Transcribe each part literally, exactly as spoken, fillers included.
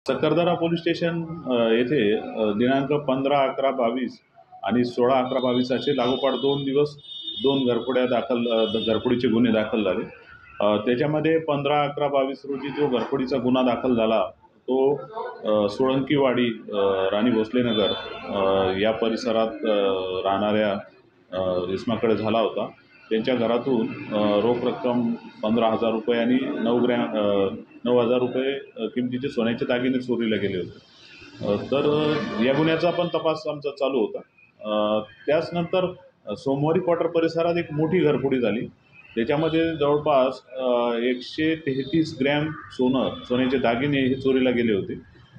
सकरदरा police station येथे दिनांक पंधरा अकरा बावीस आणि सोळा अकरा बावीस असे लागोपाठ दोन दिवस दोन घरफोड्या दाखल घरफोडीचे गुन्हे दाखल झाले. त्याच्यामध्ये पंधरा अकरा बावीस रोजी जो घरफोडीचा गुन्हा दाखल झाला तो सोळंकीवाडी राणी भोसले नगर या परिसरात राहणाऱ्या इसमाकडे झाला होता. त्यांच्या घरातून रोख रक्कम पंधरा हजार रुपये आणि नऊ ग्रॅम नऊ हजार रुपये किमतीचे सोन्याचे दागिने चोरीला गेले होते. तर या गुन्ह्याचा पण तपास आमचा चालू होता. त्याचनंतर सोमवारी क्वार्टर परिसरात एक मोठी घरफोडी झाली. त्याच्यामध्ये जवळपास एकशे तेहतीस ग्रॅम सोनं सोन्याचे दागिने हे चोरीला गेले होते.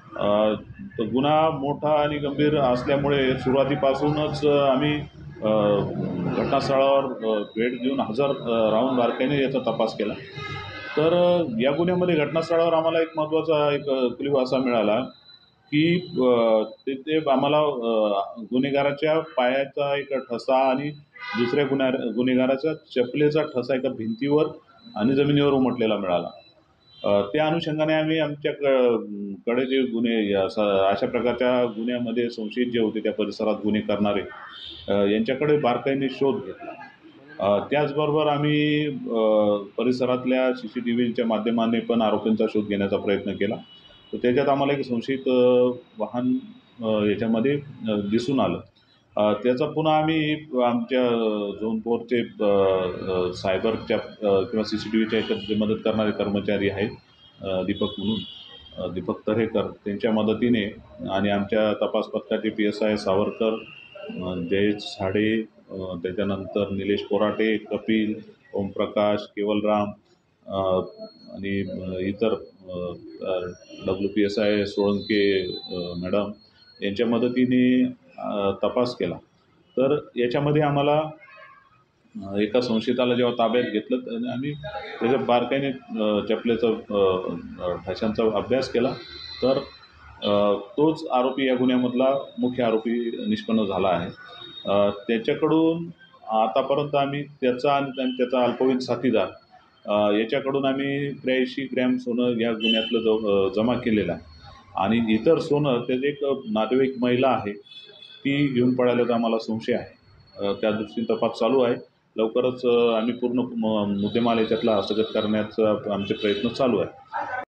तर गुन्हा मोठा आणि गंभीर असल्यामुळे सुरुवातीपासूनच आम्ही घटनास्थळावर भेट देऊन हजर राहून बारकाईने याचा तपास केला. तर या गुन्ह्यामध्ये घटनास्थळावर आम्हाला एक महत्त्वाचा एक क्ल्यू असा मिळाला की तिथे आम्हाला गुन्हेगाराच्या पायाचा एक ठसा आणि दुसऱ्या गुन्हा गुन्हेगाराच्या चपलेचा ठसा एका भिंतीवर आणि जमिनीवर उमटलेला मिळाला. त्या अनुषंगाने आम्ही आमच्या कडे जे गुन्हे अशा प्रकारच्या गुन्ह्यामध्ये संशयित जे होते त्या परिसरात गुन्हे करणारे यांच्याकडे बारकाईने शोध घेतला. त्याचबरोबर आम्ही परिसरातल्या सी सी टी व्हीच्या माध्यमाने पण आरोपींचा शोध घेण्याचा प्रयत्न केला. तर त्याच्यात आम्हाला एक संशयित वाहन याच्यामध्ये दिसून आलं. त्याचा पुन्हा आम्ही आमच्या झोन फोरचे सायबरच्या किंवा सी सी टी व्हीच्या याच्यात जे मदत करणारे कर्मचारी आहेत दीपक म्हणून दीपक तरेकर त्यांच्या मदतीने आणि आमच्या तपास पथकाचे P S I Savarkar, Jayesh Sade, त्याच्यानंतर निलेश पोराटे, कपिल, ओमप्रकाश, केवलराम आणि इतर W P S I Solanke madam यांच्या मदतीने तपास केला. तर याच्यामध्ये आम्हाला एका संशयिताला जेव्हा ताब्यात घेतलं तर आम्ही त्याच्या बारकाईने चपलेचा ठशांचा अभ्यास केला. तर तोच आरोपी या गुन्ह्यामधला मुख्य आरोपी निष्पन्न झाला आहे. त्याच्याकडून आतापर्यंत आम्ही त्याचा आणि त्याचा अल्पवयीन साथीदार याच्याकडून आम्ही त्र्याऐंशी ग्रॅम सोनं या गुन्ह्यातलं ज जमा केलेलं आहे. आणि इतर सोनं त्याचे एक नातेवाईक महिला आहे ती घेऊन पळाल्याचा आम्हाला संशय आहे. त्या दृष्टीने तपास चालू आहे. लवकरच आम्ही पूर्ण मुद्देमाल याच्यातला हस्तगत करण्याचा आमचे प्रयत्न चालू आहे.